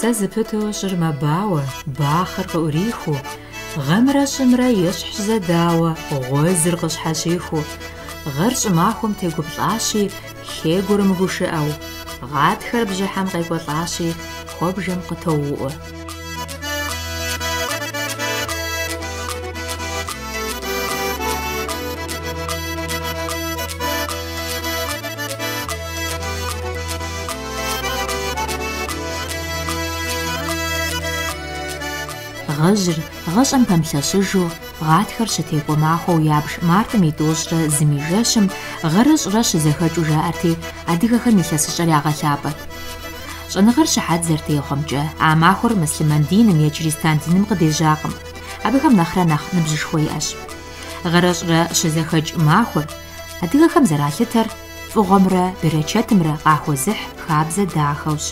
зыпыту шырмабауэ, бахъэр къыӏуриху, гъэмрэ щӏымрэ ещхь зэдауэ, гъуэзыр къыщхьэщиху, гъэр щӏымахуэм тегуплӏащи, хегур мыгушыӏэу, гъатхэр бжьыхьэм къекӏуэлӏащи, куэбжэм къытоуӏуэ. Гъэжьыр гъэщӏэм пэмылъэщыжу, гъатхэр щытекӏуэ махуэу ябж мартӏым и тӏощӏрэ зым и жэщым гъэрэ щӏырэ щызэхэкӏыу жаӏэрти, адыгэхэм илъэсыщӏэр ягъэлъапӏэ. Щӏэныгъэр щыхьэт зэрытехъуэмкӏэ, а махуэр муслъман диным е кирисиан диным къыдежьакъым. Абыхэм нэхърэ нэхъ ныбжьышхуэ иӏэщ. Гъэрэ щӏырэ щызэхэкӏ махуэр адыгэхэм зэралъытэр фӏыгъуэмрэ берычэтымрэ къахуэзыхь хабзэ дахэущ.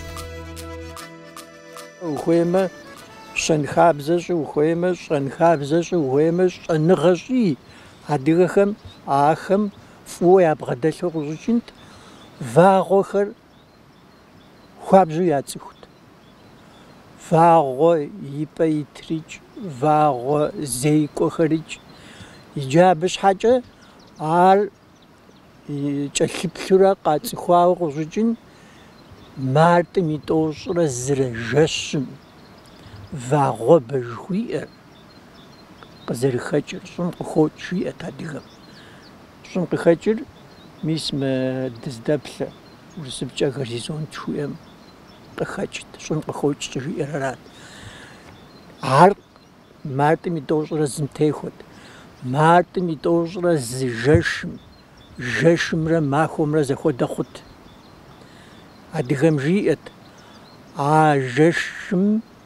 Ухуеймэ щэнхабзэщӏи ухуеймэ, щӏэнхабзэщӏи ухуеймэ, щӏэныгъэщӏи адыгэхэм ахэм фӏыуэ ябгъэдэлъу къыщӏыкӏынт, вагъуэхэр хуабжьу яцӏыхут. Вагъуэ ипӏэ итрикӏ, вагъуэ зейкӏуэхэрикӏ. Иджы абы щхьэкӏэ ар кӏэлъыплъурэ къацӏыхуауэ къыщӏыкӏын мартӏым и тӏощӏрэ зырэ жэщым вагъуэбэ жыхуиӏэр къызэрыхэкӏыр, щӏым къыхокӏ жиӏэт адыгэм. Щӏым къыхэкӏыр мис мы дыздэплъэ урысыпкӏэ горизонт жыхуиӏэм къыхэкӏт, щӏым къыхокӏкӏэ жиӏэр арат. Ар мартӏым и тӏощӏрэ зым техуэт. Мартӏым и тӏощӏрэ зы жэщым, жэщымрэ махуэмрэ зэхуэдэ хъут. Адыгэм жиӏэт а жэщым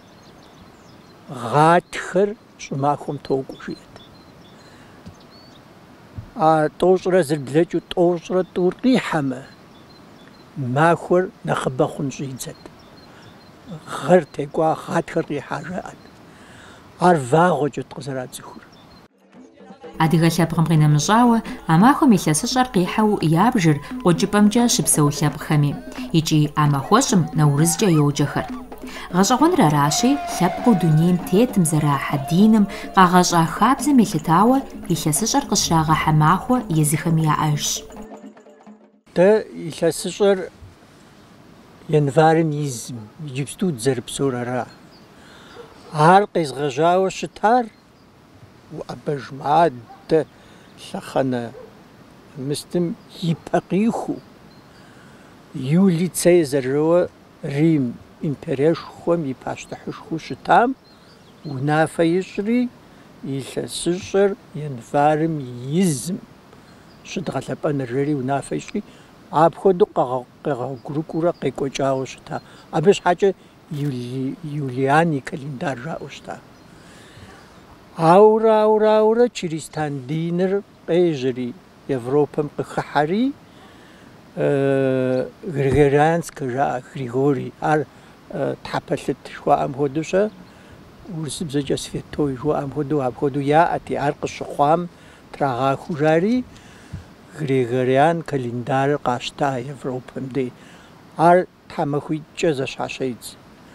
гъатхэр щӏымахуэм токӏуэ жиӏэт. А тӏощӏрэ зэрыблэкӏыу тӏощӏрэ тӏур къихьэмэ, махуэр нэхъыбэ хъун щӏидзэт. Гъэр текӏуа гъатхэр къихьа жаӏэт. Ар вагъуэкӏэт къызэрацӏыхур. Адыгэ лъэпкъым къинэмыщӏауэ, а махуэм илъэсыщӏэр къихьэу ябжыр къуэкӏыпӏэмкӏэ щыпсэу лъэпкъхэми, икӏи а махуэщӏым наурызкӏэ йоджэхэр. Гъэщӏэгъуэныр аращи, лъэпкъыу дунейм тетым зэрахьэ диным къагъэщӏа хабзэм елъытауэ илъэсыщӏэр къыщрагъэхьэ махуэ езыхэми яӏэжщ. Дэ илъэсыщӏэр январым изым, иджыпсту дызэрыпсэур ара. Ар къезгъэжьауэ щытар уӏэбэж мадэ лъэхъэнэ мыстым ипэ къиху Юли Цезарыуэ Рим империешхуэм и пащтыхьышхуэу щытам унафэ ищӏри илъэсыщӏэр январым изым щыдгъэлъэпӏэныр жери унафэ ищӏри апхуэдэу къегъуэгурыкӏуурэ къекӏуэкӏауэ щыта. Абы щхьэкӏэ Юлиан и календар жаӏэу щыта. Ауэрэ кирисиан диныр къежьэри Европэм къыхыхьэри Григорианскэ жаӏэ, Григорий, ар тхьэпэлъыт жыхуаӏэм хуэдэу щэ, урысыбзэкӏэ святой жыхуаӏэм хуэдэу апхуэдэу яӏэти, ар къыщыхъуам трагъахыу жари Григориан календарыр къащта Европэм дей. Ар тхьэмахуитӏкӏэ зэщхьэщедз.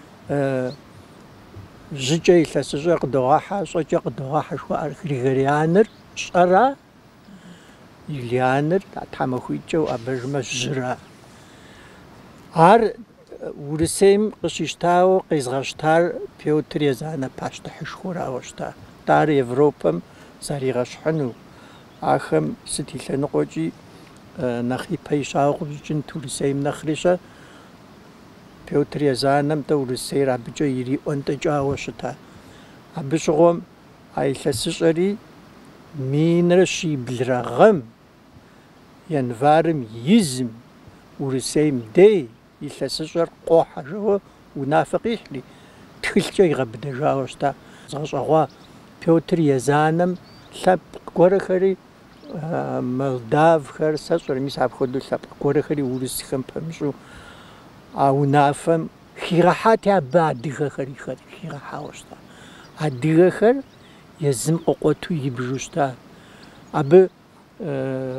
Жьыкӏэ илъэсыщӏэр къыдогъэхьэ, щӏэкӏэ къыдогъэхьэ жыхуаӏэр Григорианыр щӏэра, Юлианыр тхьэмахуитӏкӏэ уӏэбэжмэ жьыра. Ар Урысейм къыщищтауэ къезгъэщтар Пётр езанэ пащтыхьышхуэрауэ щыта. Ар Европэм заригъэщхьыну, ахэм сыт и лъэныкъуэкӏи нэхъ ипэ ищӏауэ къыщыкӏынт Урысейм нэхъри-щэ, Пётр езанэм-тӏэ Урысейр абыкӏэ ириӏуэнтӏэкӏауэ щыта. Абы щыгъуэм а илъэсыщӏэри минрэ щиблрэ гъэм, январым изым, Урысейм дей илъэсыщӏэр къохьэ жэуэ унафэ къихьри тхылъкӏэ игъэбыдэжауэ щыта. Згъэщӏэгъуа Пётр езанэм лъэпкъ гуэрхэри молдавхэр, сэ щӏэрэ мис апхуэдэу лъэпкъ гуэрхэри урысхэм пэмыщӏу а унафэм хигъэхьати абы адыгэхэри хигъэхьауэ щыта. Адыгэхэр езым къыкъуэту ибжу щыта. Абы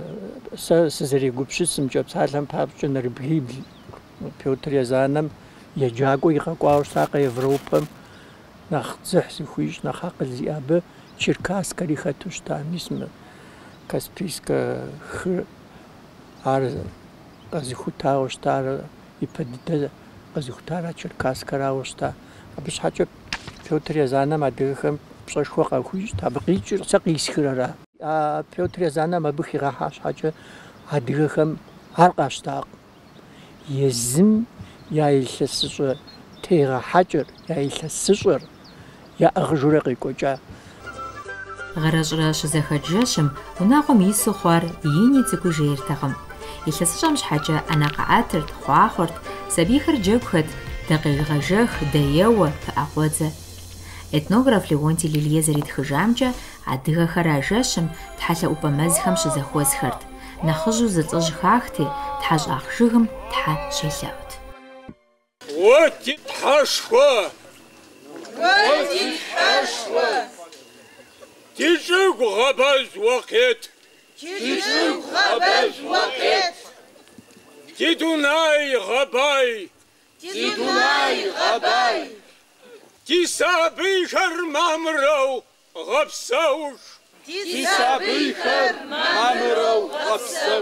сэ сызэрегупсысымкӏэ псалъэм папщӏэ нэрыбгибл Пётр езанэм еджакӏуэ игъэкӏуауэ щытакъэ Европэм нэхъ дзыхь зыхуищӏ нэхъ акъыл зиӏэ абы черкаскэри хэту щыта мис мы Каспийскэ хыр ар къэзыхутауэ щыта, ар ипэ дыдэ къэзыхутара черкаскэрауэ щыта. Абы щхьэкӏэ Пётр Езанэм адыгэхэм пщӏэшхуэ къахуищӏт, абы къикӏыр сэ къисхырара. Пётр Езанэм абы хигъэхьа щхьэкӏэ адыгэхэм ар къащтакъым. Езым я илъэсыщӏэ тегъэхьэкӏэр, я илъэсыщӏэр яӏыгъыжурэ къекӏуэкӏа. Гъэрэщӏрэ щызэхэкӏжэщым унагъуэм ису хъуар ини цӏыкӏуи жейртэкъым. Илъэсыщӏэм щхьэкӏэ ӏэнэ къаӏэтырт, хъуахъуэрт, сабийхэр джэгухэт, дакъигъэжэх, дэеуэ, пыӏэкъуэдзэ. Этнограф Леонтий Лилие зэритхыжамкӏэ, адыгэхэр ажэщым тхьэлъэӏупӏэ мэзхэм щызэхуэзхэрт. Нэхъыжьу зыцӏыж хахти, тхьэщӏагъ жыгым тхьэ щелъэӏут. Уэти тхьэшхуэ! Уэти тхьэшхуэ! Ди жыгу гъэбэз уакъет! Ди жыгу гъэбэз уакъет! Ди дунай гъэбай! Ди дунай гъэбай! Ди сабийхэр мамрэу гъэпсэуш! Ди сабийхэр мамрэу гъэпсэу!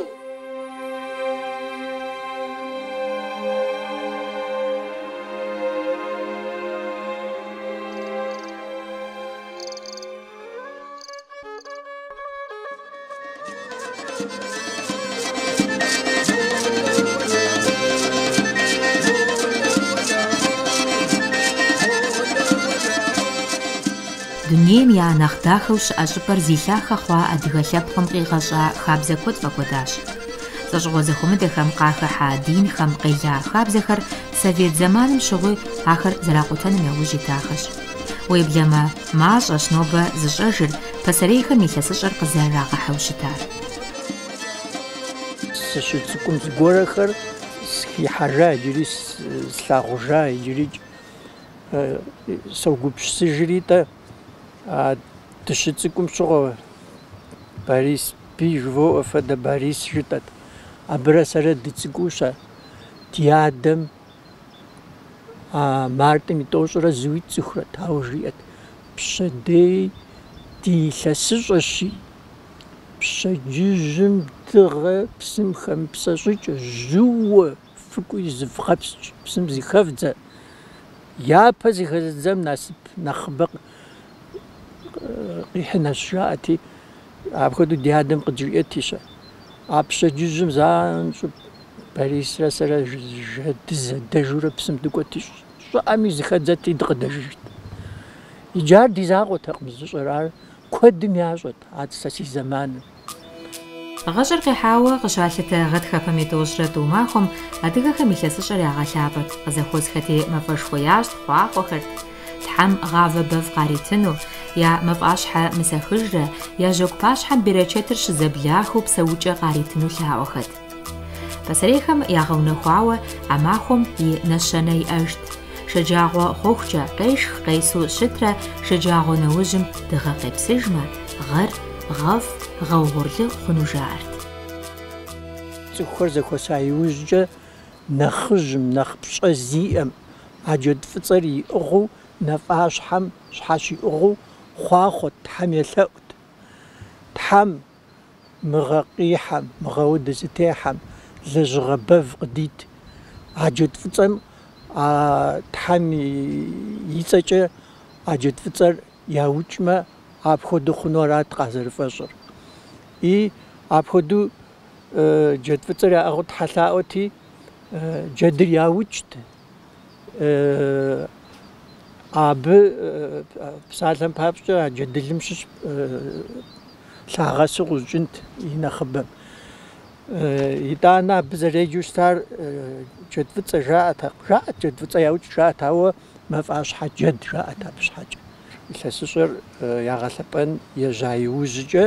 Дунейм я нэхъ дахэу щыӏэ щӏыпӏэр зи лъахэ хъуа адыгэ лъэпкъым къигъэщӏа хабзэ куэд фӏэкӏуэдащ. ЗэщӀыгъуэ зэхуэмыдэхэм къахэхьа динхэм къела хабзэхэр Совет зэманым щыгъуи ахэр зэракъутэным яужь итахэщ. Уеблэмэ, мащӏэщ нобэ зыщӏэжыр пасэрейхэм илъэсыщӏэр къызэрагъэхьэу щытар. Сыщыцӏыкӏум зыгуэрхэр схихьэжа, иджыри слъагъужа, иджыри согупсысыжритӏэ дыщыцӏыкӏум щыгъуэ Борис Бий жыфӏэӏуэ фэдэ Борис жытӏэт. Абырэ сэрэ дыцӏыкӏущ ди адэм мартӏым и тӏощӏрэ зыуи цӏыхурэт, ауэ жиӏэт пщэдей ди илъэсыщӏэщи, пщэдджыжьым дыгъэ псым хэмыпсэщӏыкӏэ жьыуэ фыкӏуи зывгъэпскӏ, псым зыхэвдзэ, япэ зыхэзыдзэм насып нэхъыбэ къихьынэщ жаӏэти, апхуэдэу ди адэм къыджиӏэтищ. А пщэдджыжьым занщӏыу Борисрэ сэрэ дызэдэжурэ псым дыкӏуэти щӏыӏэми зыхэдзэти дыкъыдэжыжт. Иджы ди закъуэтэкъым зыщӏыр, ар куэдым ящӏэт сэ си зэманым. ГъэщӀэр къихьауэ къыщалъытэ гъатхэпэм и тӏощӏрэ тӏу махуэм адыгэхэм илъэсыщӏэр ягъэлъапӏэт, къызэхуэзхэти мафӏэшхуэ ящӏ, хъуахъуэхэрт. Тхьэм гъавэ бэв къаритыну, я мафӏащхьэ мысэхыжрэ, я жьэгу пащхьэм берычэтыр щызэблахыу псэукӏэ къаритыну лъаӏуэхэт. Пасэрейхэм ягъэунэхуауэ а махуэм и нэщэнэ иӏэжт. Шэджагъуэ хъухукӏэ къешх къесу щытрэ шэджагъуэ нэужьым дыгъэ къепсыжмэ, гъэр гъэфӏ, гъэугъурлы хъуну жаӏэрт. Цӏыхухэр зэхуэса иужькӏэ нэхъыжьым, нэхъ пщӏэ зиӏэм а джэд фӏыцӏэр иӏыгъыу нафӏащхьэм щхьэ щиӏыгъыу хъуахъуэт, Тхьэм елъэӏут. Тхьэм мыгъэ къихьэм, мыгъэ удэ зытехьэм лэжьыгъэ бэв къыдит. А джэд фӏыцӏэм Тхьэм и цӏэкӏэ а джэд фӏыцӏэр яукӏмэ, апхуэдэу хъуну арат къазэрыфӏэщӏыр. И апхуэдэу джэд фӏыцӏэр яӏыгъыу тхьэлъаӏуэти, джэдыр яукӏт. Абы псалъэм папщӏэ а джэдылым щыщ лъагъэсу къыщӏыкӏынт и нэхъыбэм. ИтӀанэ абы зэреджэу щытар джэд фӏыцӏэ жаӏэтэкъым. Жаӏэт джэд фӏыцӏэ яукӏ жаӏэт, ауэ мафӏащхьэ джэд жаӏэт абы щхьэкӏэ. Илъэсыщӏэр ягъэлъэпӏэн ежьа иужькӏэ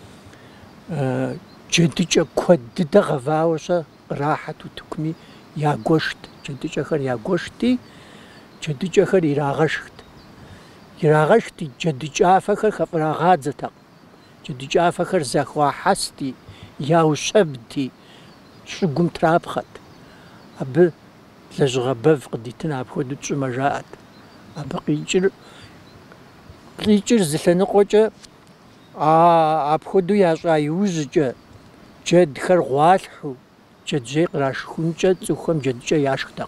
джэдыкӏэ куэд дыдэ гъэвауэ кърахьэт утыкуми ягуэшт. Джэдыкӏэхэр ягуэшти, джэдыкӏэхэр ирагъэшхт. Ирагъэшхти, джэдыкӏафэхэр хэфӏырагъадзэтэкъым. Джэдыкӏафэхэр захуахьэсти, яущэбти, щӏыгум трапхъэт. Абы لجغة بف قديتنا بخدو تشما جاءت أبا قيجر زلنقوجة أبخدو ياشا يوزجة جد خر غوالحو جد جيق راشخونجة تخم جد جا ياشخدق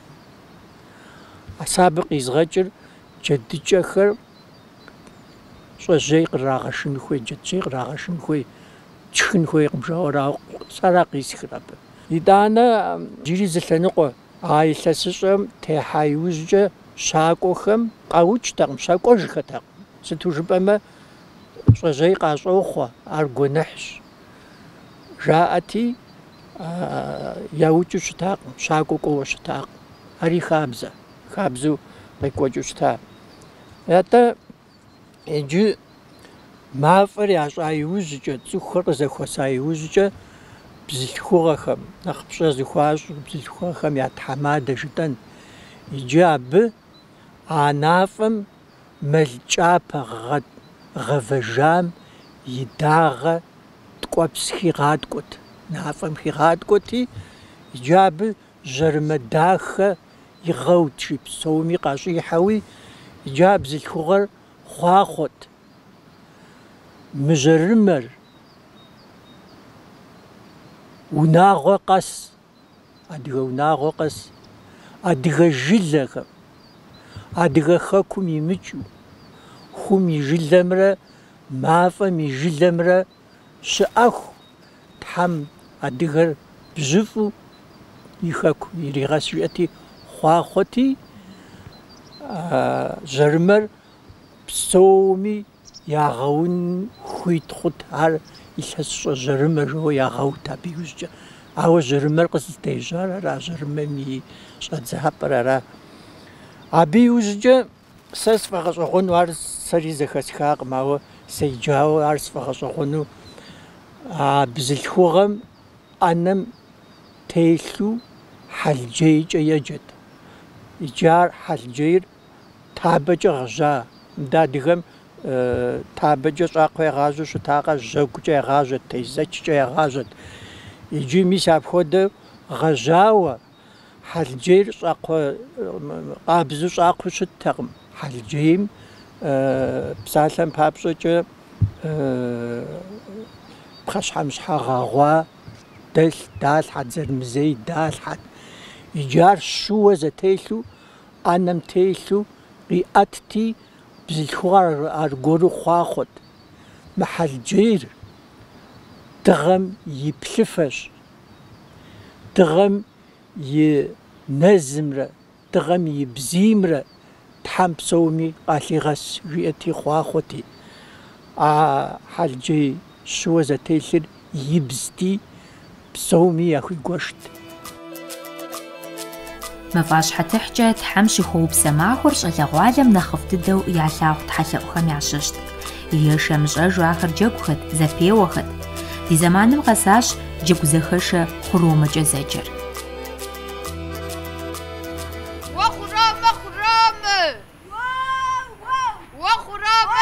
أسابق يزغجر جد جا خر شو جيق راغشن خوي جد جيق راغشن خوي تشخن خوي قمشاورا سراقي سخراب إدانا جيري زلنقو آيلسسم تحايوزجة شاكوخم قاوش تاقم شاكوش خطاقم ستوجبما شجاي قاشوخوا أرجونحش جاءتي ياوتش تاقم شاكوكو شتاقم هري خابزو بيكوجو شتاق ياتا يجي مافر يعشايوزجة تسخر زخوسايوزجة بزلخوغخم نخبشا زخواش بزلخوغخم يتحماد جدا يجاب عنافم ملجابة غفجام يداغ تقوبس خيغاد كوت نافم خيغاد كوتي يجاب جرمداخ يغوتشي بسومي قاشي يحوي يجاب زلخوغر خواخوت مجرمر وناغو قس أدغا وناغو قس أدغا جلغا أدغا خاكم يمجو خم يجلمرا مافم يجلمرا شأخو تحم أدغا بزفو يخاكو يريغاس يأتي خواخوتي جرمر بسومي ياغون خويت خود هر يحس جرمر جو ياغوتا بيوزجا أو جرمر قصد تيجار را جرمر مي شاد زهابر را أبيوزجا ساس فغشغون وار سريزة خسخاق ماو سيجاو عرس فغشغونو بزلخوغم أنم تيلو حلجيج يجد إجار حلجير تابج غجا دادغم تابج شاقوي غاجو شتاقا جوكجا غاجت تيزجا غاجت يجي ميساب خود غجاوة حلجير شاقو قابزو شاقو شتاقم حلجيم بسالم بابشوجا بخش حمش غاغوا دال حد زرمزي دال حد يجار شو زتيلو أنم تيلو قياتتي بزلخوار أرجورو خواخد محل جير تغم يبلفش تغم ينزمر تغم يبزيمر تحم بسومي قالي غس رياتي خواخوتي حل جي شو زتيلر يبزتي بسومي يا أخوي قشت مفاش حتحجة تحمشي خوب سماخور شغالم نخفت الدو يعلاق تحلقهم يعششت يشا مش أجو آخر جاكوخت زفيوخت دي زمان مغساش جاكو زخش خرومة جزاجر وخرامة وخرامة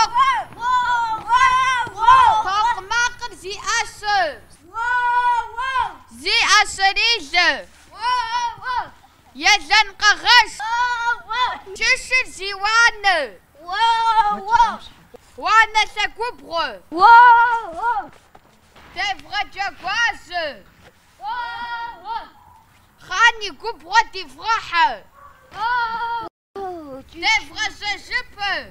طاق ماقر زي أسريزة يزن قغش تشر زيوان وانا سكبغ تفغى جاكواز خاني كبغ تفغح تفغى سجب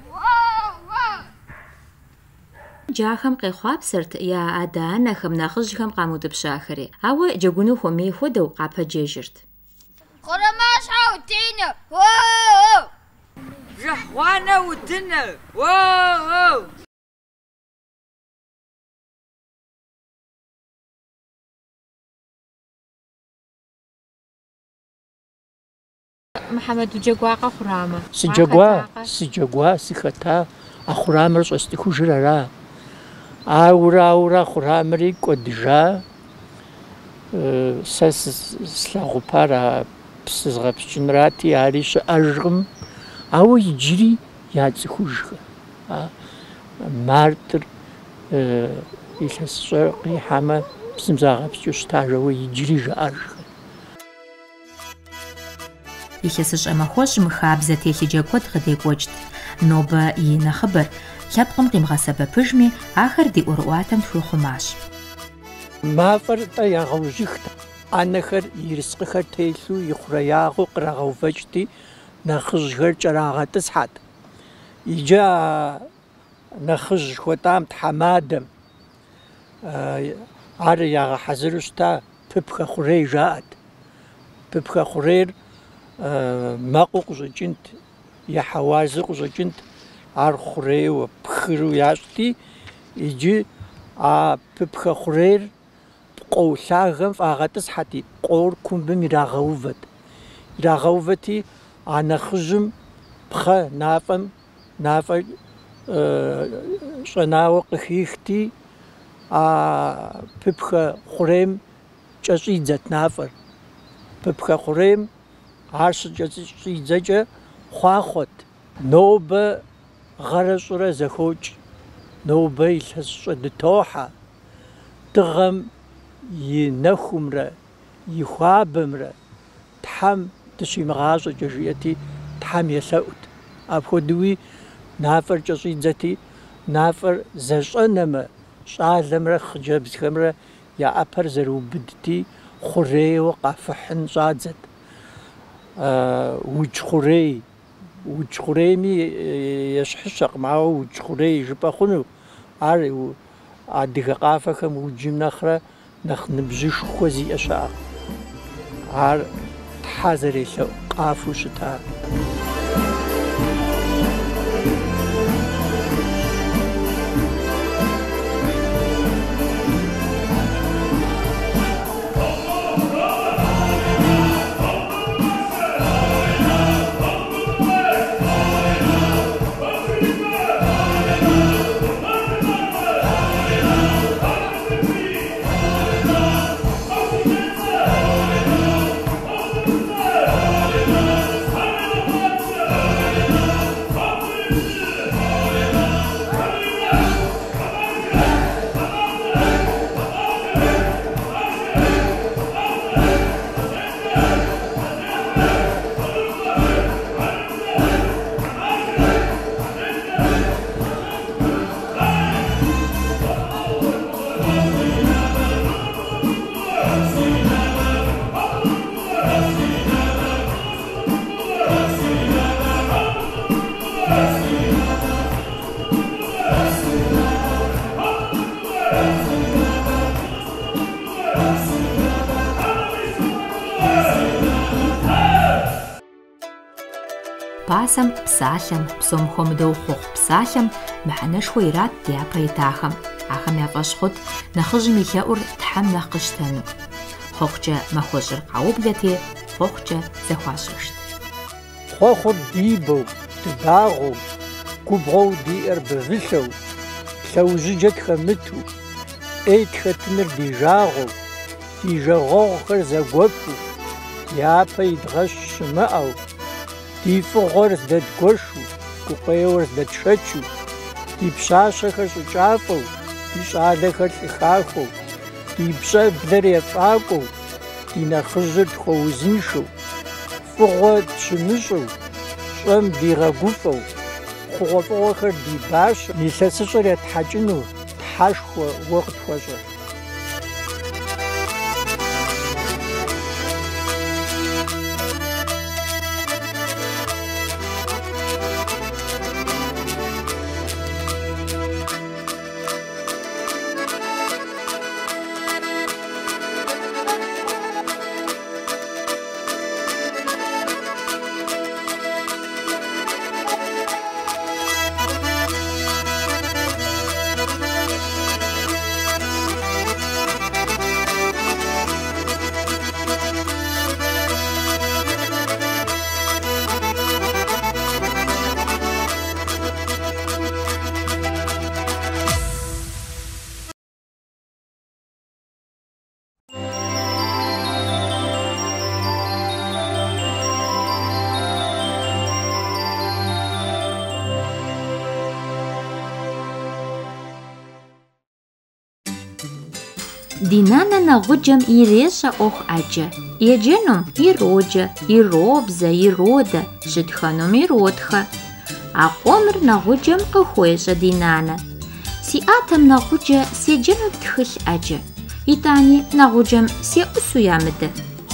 جاخم قيخواب سرت يا أدانا خم ناخذهم قامود بشاخري أو جاكونو خمي خدو قابا جيجرت خرماش حاوتينا جحوانا ودنا واو محمد وجاكواقا خرامة سجاقوا سختا أخرامر صستكو جرارا أورا خرامري قدجا ساس سلاغو بارا بسزغب شنراتي عريش أجغم أو يجري يادزخوجغ مارتر يلسسرقي حما بسمزاغب شتاجو يجري جأجغ илъэсыщӏэ махуэщӏым хабзэ телъыджэ куэд къыдекӏуэкӏт. Нобэ и нэхъыбэр лъэпкъым къимыгъэсэбэпыжми, ахэр ди ӏуэрыӏуатэм тхуихъумащ. Мафӏэр тӏэ ягъэужьыхт. Ӏэнэхэр ерыскъыхэр телъу ихъуреягъэу кърагъэувэкӏти, нэхъыжьхэр кӏэрагъэтӏысхьат. Иджы нэхъыжь хуэтӏам тхьэмадэм ар ягъэхьэзыру щыта пыпхэ хъурей жаӏэт. Пыпхэ хъурейр мэкъу къыщӏэкӏынт, е хьэуазу къыщӏэкӏынт, ар хъурейуэ пхыру ящӏти, иджы пыпхэ хъурейр пкъоу лъагэм фӏагъэтӏысхьэти, пкъоур кумбым ирагъэувэт. Ирагъэувэти, а нэхъыжьым пхъэ нафӏэ щӏэнауэ къыхихти, пыпхэ хъурейм кӏэщӏидзэт нафӏэр. Пыпхэ хъурейм ар щыкӏэщӏидзэкӏэ хъуахъуэт. Нобэ гъэрэ щӏырэ зэхокӏ, нобэ илъэс щӏы дытохьэ. Дыгъэм и нэхумрэ и хуабэмрэ Тхьэм дыщимыгъащӏэкӏэ жиӏэти, Тхьэм елъэӏут. Апхуэдууи нафӏэр кӏэщӏидзэти, нафӏэр зэщӏэнэмэ, щӏалэмрэ хъыджэбзхэмрэ я ӏэпэр зэрыубыдти, хъурейуэ къафыхьын щӏадзэт. Удж хъурейми ещхьыщэкъым, ауэ удж хъурей жыпӏэ хъуну, ар адыгэ къафэхэм уджым нэхърэ нэхъ ныбжьышхуэ зиӏэ щыӏэкъым. Ар Тхьэ зэрелъэӏу къафэу щыта. Пасэм, псалъэм, псом хуэмыдэу хъуху псалъэм мыхьэнэшхуэ ират ди япэ итахэм. Ахэм я фӏэщ хъут нэхъыжьым илъэӏур Тхьэм нэхъ къыщтэну. Хъухукӏэ махуэщӏыр къаублэти, хъухукӏэ зэхуащӏэшт. Хъуэхъур дибэу, дыбагъуэу, губгъуэу диӏэр бывылъэу, лъэужьыджэ тхэмыту, ӏей тхэтыныр ди жагъуэу, ди жагъуэгъухэр зэгуэпу, япэ и дгъэщ щымыӏэу, ди фӏыгъуэр здэдгуэшу, гукъеуэр здэдшэчу, ди пщащэхэр щӏыкӏафӏэу, ди щӏалэхэр лӏыхахуэу, ди пщӏэблэр ефӏакӏуэу, ди нэхъыжьыр тхуэузыншэу, фӏыгъуэ тщымыщӏэу, щӏэм дигъэгуфӏэу, хъугъуэфӏыгъуэхэр ди бащэу, илъэсыщӏэр етхьэкӏыну Тхьэшхуэ уэ къытхуэщӏэ. ди нанэ нэгъуджэм ирещӏэ ӏуэху ӏэджэ. Еджэнум ироджэ, иробзэ, иродэ, щытхэнум иротхэ. А къуэмыр нэгъуджэм къыхуещӏэ ди нанэ. Си ӏатэм нэгъуджэ седжэну тхылъ ӏэджэ. ИтӀани нэгъуджэм сеӀусу ямыдэ.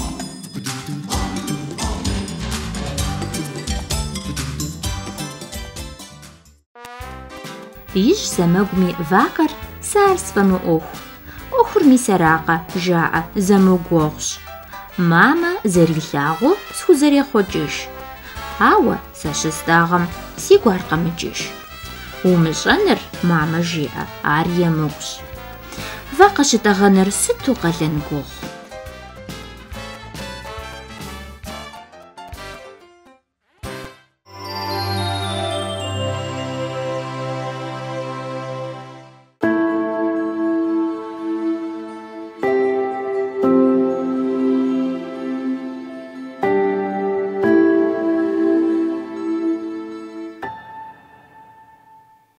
Ищ зэмэгуми вакъэр сэ ар сфӏэну ӏуэху. Ӏуэхур мис аракъэ, жаӏэ, зэмыгуэгъущ. Мамэ зэрилъагъуу схузэрехъуэкӏыж. Ауэ сэ щыстӏагъым сигу ар къэмыкӏыж. Умыщӏэныр, мамэ жиӏэ, ар емыкӏущ. Вакъэ щытӏэгъэныр сыту къэлэн гугъу.